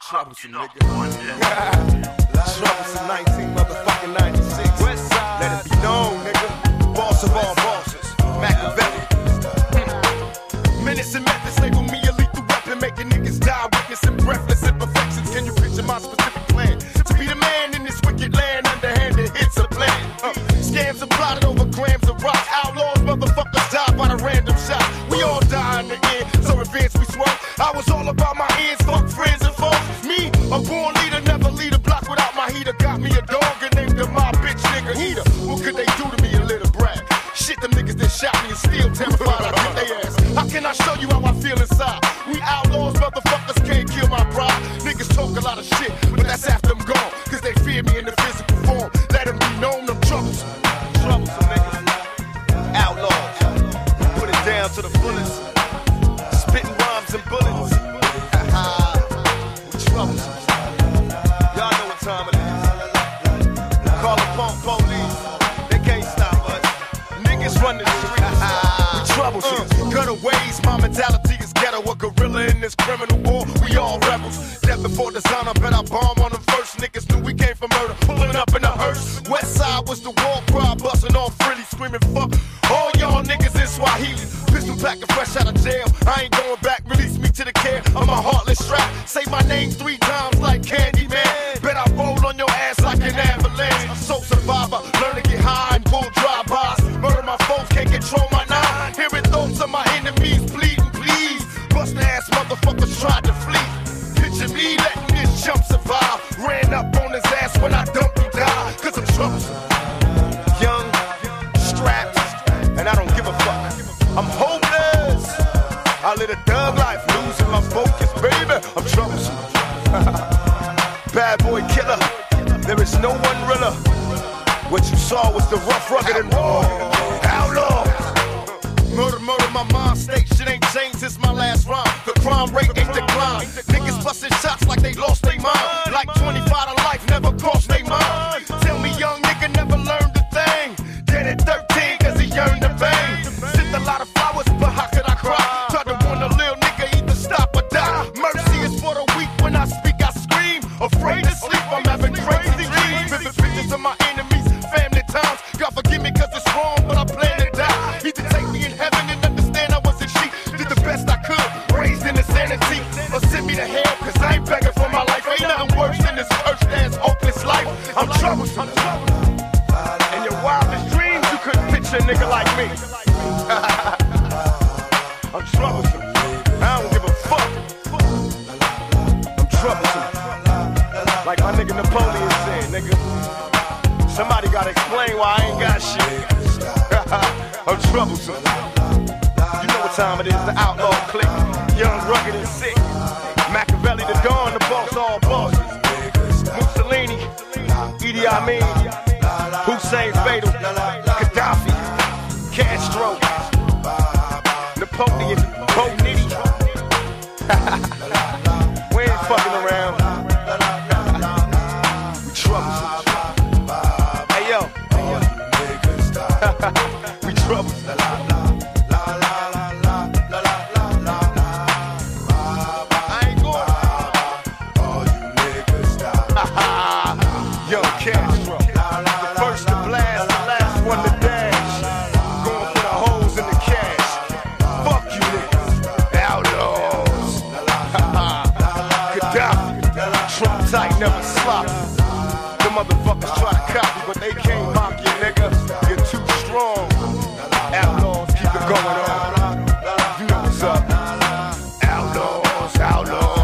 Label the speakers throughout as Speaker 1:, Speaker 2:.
Speaker 1: Troublesome, nigga. Troublesome 19 motherfucking 96. Let it be known, nigga. Boss of all bosses. Machiavelli. Minutes and methods label me a lethal weapon, making niggas die, witnessing breathless imperfections. Can you picture my specific plan? To be the man in this wicked land, underhanded hits a plan. Scams are plotted over grams of rock. Outlaws, motherfuckers die by the random shot. We all die in the end, so advance we smoke. I was all about my ends, fuck friends and foes. Me, a born leader, never lead a block without my heater. Got me a dog and named him my bitch nigga eater. What could they do to me, a little brat? Shit, them niggas that shot me and still terrified I beat they ass. How can I show you how I feel inside? We outlaws, motherfuckers can't kill my pride. Niggas talk a lot of shit, but that's after I'm gone. Cause they fear me in the physical form. Let them be known, I'm troublesome. Troublesome niggas. Outlaws. Put it down to the fullest. Spitting rhymes and bullets. We troublesome. Y'all know what time it is. Call the punk police. They can't stop us. Niggas run the streets. We troublesome. Gutter ways, my mentality is ghetto. A gorilla in this criminal war. We all rebels. Death before designer, bet I bomb on them first. Niggas knew we came for murder. Pulling up in a hearse. West side was the war cry. Busting off frilly, screaming fuck all y'all niggas in Swahili. Pistol packing fresh out of jail. I ain't going back. Release me to the care of my heartless strap. Say my name 3 times like Candyman. Bet I roll on your ass like an avalanche. I'm so survivor. Learn to get high and pull drive-bys. Murder my foes, can't control my nine. Hearing thoughts of my enemies bleeding, please. Bust ass motherfuckers tried to flee. Picture me letting this chump survive. Ran up on his ass when I dumped him down. Cause I'm troublesome. Young, strapped, and I don't give a fuck. I'm hopeless. I live a thug life, losing my focus, baby. I'm troublesome. Bad boy killer. There is no one realer. What you saw was the rough, rugged, and raw. Outlaw. Murder, my mind state. Shit ain't changed since my last rhyme. The crime rate ain't declined. Niggas busting shots like they lost their mind. Like 25 to life, never crossed their mind. Tell me young nigga never learned a thing. Dead at 13 cause he yearned to bang. Sent a lot of flowers, but how could I cry? Tried to warn a little nigga either stop or die. Mercy is for the weak, when I speak I scream. Afraid to sleep, I'm having crazy dreams. Vivid pictures of my enemies, family times. God forgive me cause it's wrong, but I plan to die. Either take me in heaven and understand I wasn't sheep. Did the best I could, raised in insanity. Or send me to hell cause I ain't begging for my life. Ain't nothing worse than this cursed ass hopeless life. I'm troublesome. In your wildest dreams you couldn't picture a nigga like me. I'm troublesome. I don't give a fuck. I'm troublesome. Like my nigga Napoleon said, nigga. Somebody gotta explain why I ain't got shit. I'm troublesome. You know what time it is, the outlaw clique. Young, rugged, and sick. Machiavelli, the Dawn, the boss, all bosses. Mussolini, Idi Amin, Hussein Fatal, Gaddafi, Castro, Napoleon, Bo Nitty. We ain't fucking around. We troublesome. Hey yo. We troublesome. Young Castro, the first to blast, the last one to dash. Going for the holes in the cash. Fuck you niggas, outlaws. Gaddafi, Trump tight, never sloppy. The motherfuckers try to copy, but they can't mock you, nigga. You're too strong. Outlaws, keep it going on. You know what's up. Outlaws, outlaws.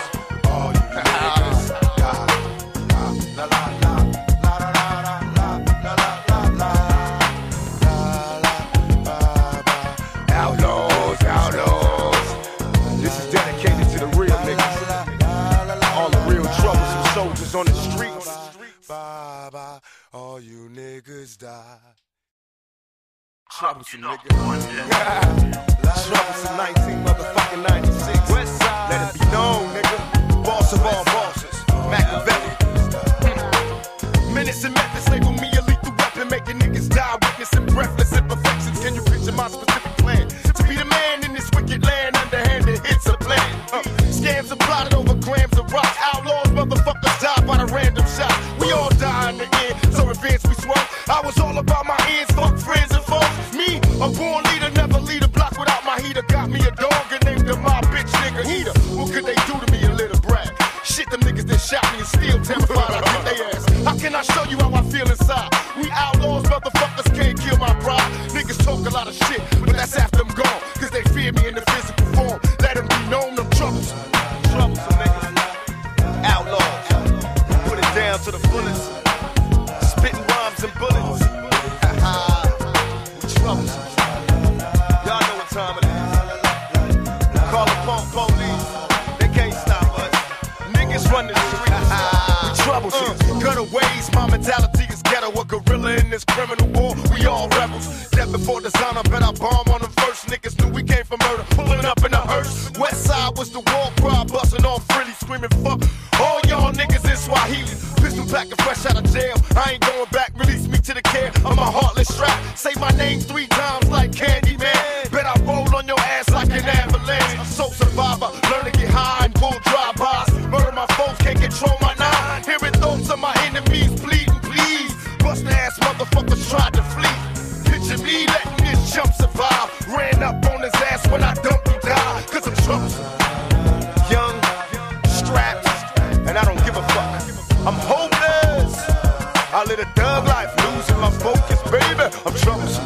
Speaker 1: Outlaws, outlaws. This is dedicated to the real niggas. All the real troublesome soldiers on the streets. Bye bye, all you niggas die. Troublesome nigga. Troublesome 19 motherfucking 96. Let it be known, nigga. Boss of all bosses. Machiavelli. Minutes and methods label me a lethal weapon, making niggas die, witnessing breathless imperfections. Can you picture my specific plan? To be the man in this wicked land, underhanded hits a plan. Scams are plotted over grams of rock. Outlaws, motherfuckers die by the random shot. We all die in the end, so advance we swung. I was all about my ends, fuck friends and foes. Me, a born leader, never lead a block without my heater. Got me a dog and named him my bitch nigga Heater. What could they do to me, a little brat? Shit, them niggas that shot me and still terrified I get they ass. How can I show you how I feel inside? We outlaws, motherfuckers can't kill my pride. Niggas talk a lot of shit, but that's after I'm gone. Cause they fear me in the physical form. Let them be known, them troublesome. Troublesome niggas. Outlaws. Put it down to the fullest. Spitting rhymes and bullets. We troublesome. Y'all know what time it is. Call the punk police. They can't stop us. Niggas run the streets. We troublesome. Gutter ways, my mentality is ghetto. A gorilla in this criminal war. We all rebels. Death before designer, bet I bomb on them first. Niggas knew we came from murder. Pulling up in a hearse. West side was the war cry. Busting off frilly, screaming fuck all y'all niggas in Swahili. Pistol back and fresh out of jail. I ain't going back. Release me to the care of my heartless strap. Say my name 3 times like Candyman. Bet I roll on your ass like an avalanche. Soul survivor. Learn to get high and pull drive-bys. Murder my foes, can't control my nine. Hearing thoughts of my enemies bleeding, please. Bust ass motherfuckers tried to flee. Picture me letting this chump survive. Ran up on his ass when I dumped him die. Cause I'm troublesome. Young, strapped, and I don't give a fuck. I'm hopeless. I live a thug life, losing my focus, baby. I'm troublesome.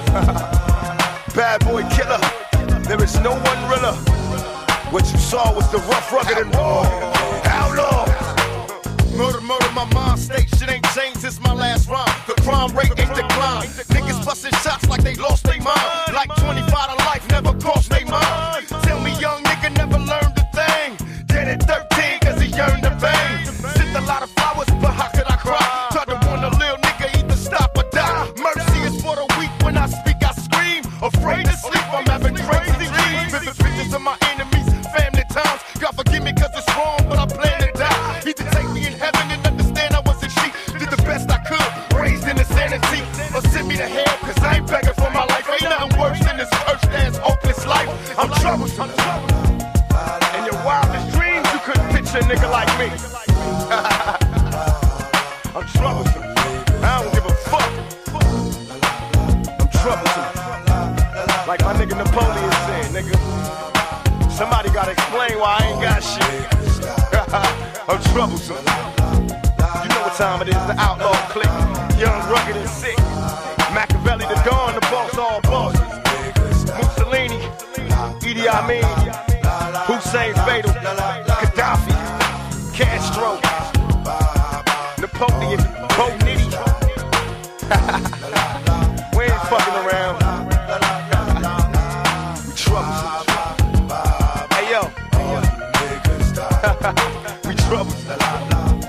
Speaker 1: Bad boy killer. There is no one realer. What you saw was the rough, rugged, and raw. Outlaw. Murder, murder, my mind state. Shit ain't changed since my last rhyme. The crime rate ain't declined. Niggas busting shots like they lost their mind. Like 25 to life never crossed their mind. Tell me young nigga never learned a thing. Dead at 13 cause he yearned to bang. Sent a lot of flowers, but how could I cry? Tried to warn a little nigga either stop or die. Mercy is for the weak, when I speak I scream. Afraid to sleep, I'm having crazy dreams. Vivid pictures of my enemies, family times. God forgive me cause it's wrong, but I plan to die. Either take me in heaven and understand I wasn't sheep. Did the best I could, raised in insanity. Or send me to hell cause I ain't begging for my life. Ain't nothing worse than this cursed ass hopeless life. I'm troublesome. In your wildest dreams you couldn't picture a nigga like me. I'm troublesome. I don't give a fuck. I'm troublesome. Like my nigga Napoleon said, nigga. Somebody gotta explain why I ain't got shit. I'm troublesome. You know what time it is, the outlaw clique. Young, rugged, and sick. Machiavelli, the Don, the boss, all bosses. Mussolini, Idi Amin, Hussein Fatal, Gaddafi, Castro, Napoleon, Bo Nitty. We ain't fucking around. We troublesome. Hey yo. We troublesome.